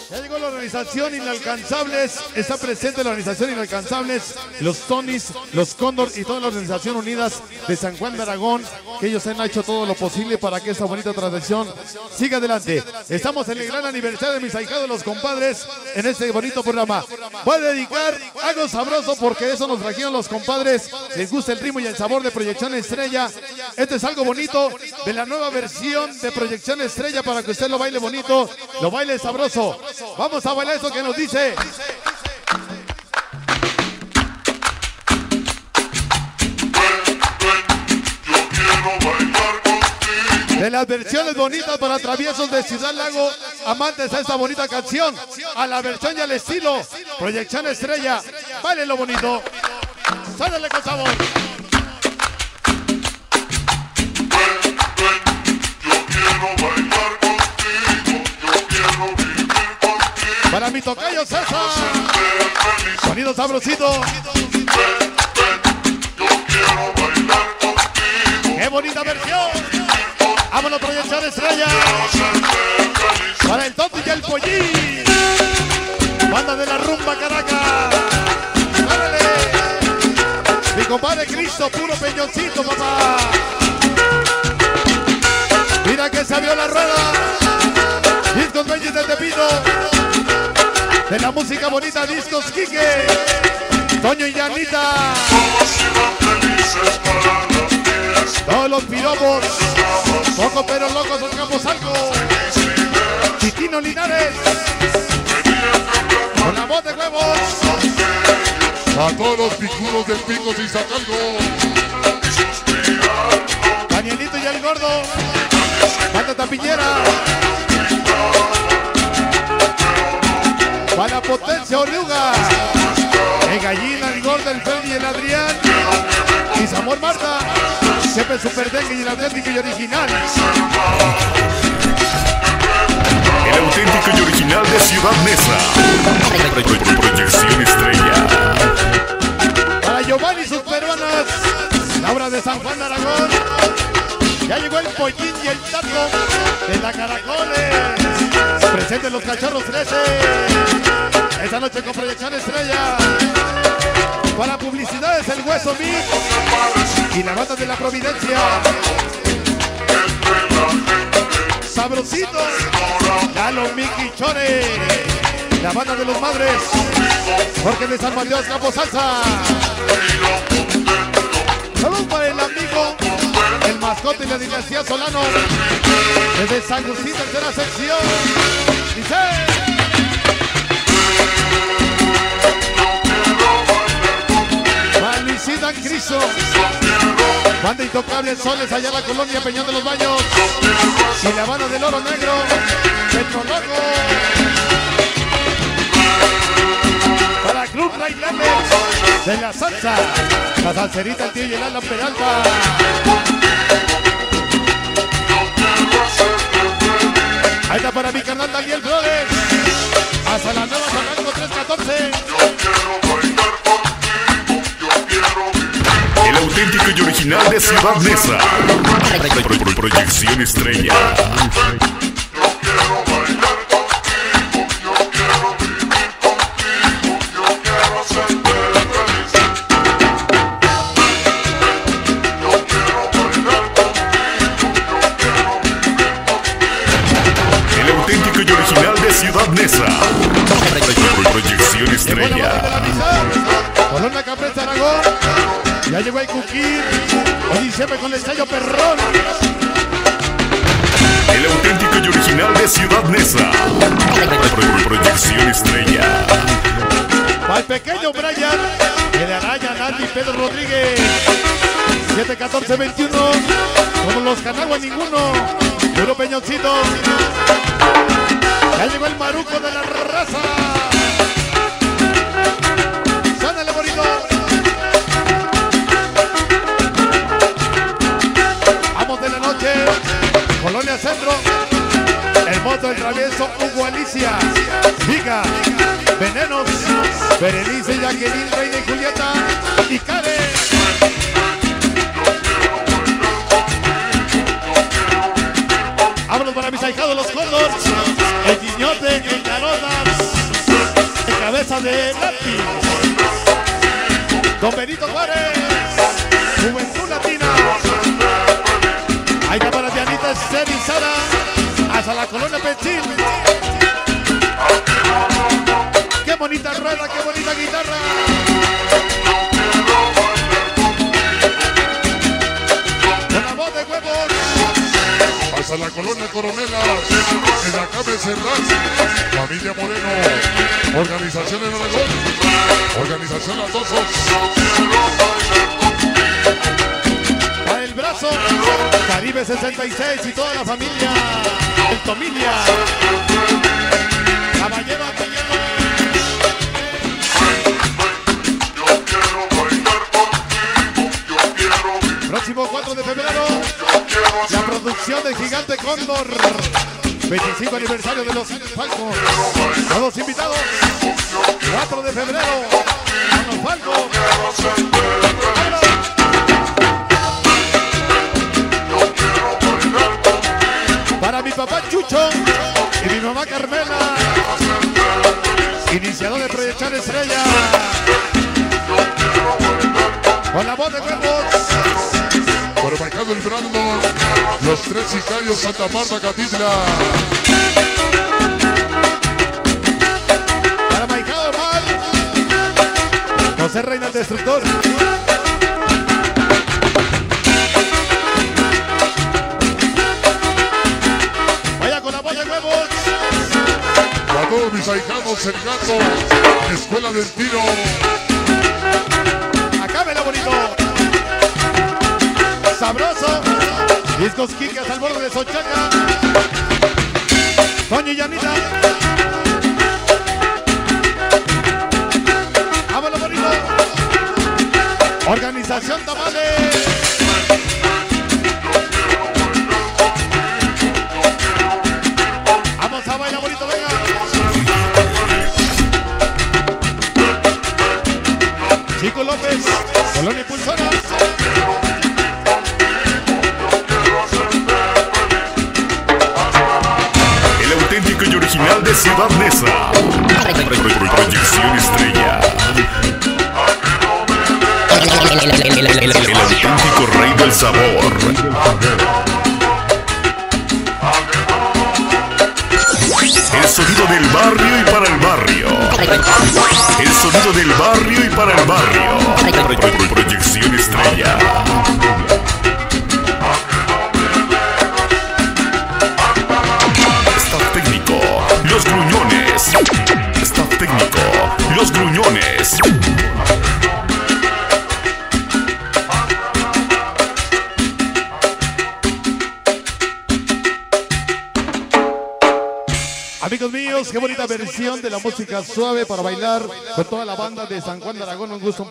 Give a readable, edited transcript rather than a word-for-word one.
Ya llegó la organización Inalcanzables, está presente la organización Inalcanzables, los Tonys, los Cóndor y toda la organización Unidas de San Juan de Aragón, que ellos han hecho todo lo posible para que esta bonita tradición siga adelante. Estamos en el gran aniversario de mis ahijados los compadres en este bonito programa. Voy a dedicar algo sabroso porque eso nos trajeron los compadres, les gusta el ritmo y el sabor de Proyección Estrella. Este es algo bonito de la nueva versión de Proyección Estrella para que usted lo baile bonito, lo baile sabroso. Vamos a bailar eso que nos dice. De las versiones bonitas para traviesos de Ciudad Lago, amantes a esta bonita canción, a la versión y al estilo Proyección Estrella. Baile lo bonito, sálale con sabor. Para mi tocayo César, sonido sabrosito. ¡Qué bonita versión! ¡Vámonos, Proyección Estrella! Para el Toti y el Pollín, banda de la rumba Caracas. ¡Árale! Mi compadre Cristo, puro peñoncito, papá. Mira que se abrió la rueda. Discos Bellis de Tepito. De la música bonita, Discos Quique, Toño y Yanita. Todos los piropos, pocos pero locos, son Camposalco. Titino Linares, con la voz de huevos. A todos los picudos del Picos y Sacalco. Danielito y el Gordo, Banda Tapiñera. Para la potencia Oruga, el Gallina, el Gordo, el Freddy y el Adrián. Y Zamor Marta, siempre Super Dengue y el auténtico y original. El auténtico y original de Ciudad Neza. Proyección Estrella. Para Giovanni y sus peruanas, Laura de San Juan de Aragón. Ya llegó el Pollín y el Tato de la Caracoles. Presenten los Cachorros 13. Esta noche con Proyección Estrella. Para publicidades el Hueso Mix y la banda de la Providencia. Sabrosito, Lalo Miki Chore, la banda de los Madres, Jorge de San Mateo Campo Salsa. Saludos para el amigo, el mascote y la dinastía Solano, desde San Agustín, tercera sección. Dice. Luisita Criso, banda Intocable Soles, allá en la colonia Peñón de los Baños, y la banda del Oro Negro, Petroloco. Para Club Railanes de la salsa, la salserita, el tío y el Alan Peralta. Ahí está para mi canal Daniel Flores, hasta la nueva Zagango 314. El auténtico y original de Ciudad Neza. Proyección Estrella. El auténtico y original de Ciudad Neza. Proyección Estrella. Colonia Capresa Aragón. Ya llegó el Cuquín, hoy siempre con el sello perrón. El auténtico y original de Ciudad Neza. Proyección Estrella. Para el pequeño Brian, el Araya, Nati, Pedro Rodríguez. 7-14-21, como los Canagua ninguno. Puro Peñoncito. Ya llegó el Maruco de la raza. Sándale bonito. De la noche, Colonia Centro, el moto, el travieso, Hugo Alicia, Viga, Venenos, Berenice, Jacqueline, Reina y Julieta, y Karen. Vámonos para mis ahijados los Cóndor, el Guiñote, el Calor. Coronas, de cabeza de lápiz. Don Benito Juárez, Juventud Latina. Ahí está para Dianita Cerizada, hasta la colonia Pechín. Qué bonita rueda, qué bonita guitarra. Con la voz de huevos. Hasta la colonia Coronelas, en la calle Cerdán, familia Moreno, organización en Aragón, organización Las Osos. Para el brazo, Caribe 66 y toda la familia, el Tomilia. Caballero Anteñero. Próximo 4 de febrero, la producción de Gigante Cóndor. 25 aniversario de los Falcos. Todos invitados. 4 de febrero, con los Falcos. Para mi papá Chucho y mi mamá Carmela, iniciador de Proyectar Estrella. Con la voz de huevos. Por marcado el Brando, los 3 sicarios Santa Marta Catitla. Para Maicado Mal, José Reina el Destructor. Vaya con la voz de huevos. A todos mis ahijados, el Gato, Escuela del Tiro. Acábelo bonito. Sabroso. Discos Quicas al borde de Sochaca. Toño y Yanita. Vámonos bonito. Organización Tamales. Vamos a bailar bonito, venga. Chico López, Colonia Impulsora. El auténtico y original de Ciudad Neza. Proyección Estrella. El auténtico rey del sabor. El sonido del barrio y para el barrio. El sonido del barrio y para el barrio. Proyección Estrella. Staff técnico, Los Gruñones. Staff técnico, Los Gruñones. Amigos míos, qué bonita versión de la música suave para bailar con toda la banda de San Juan de Aragón. Un gusto.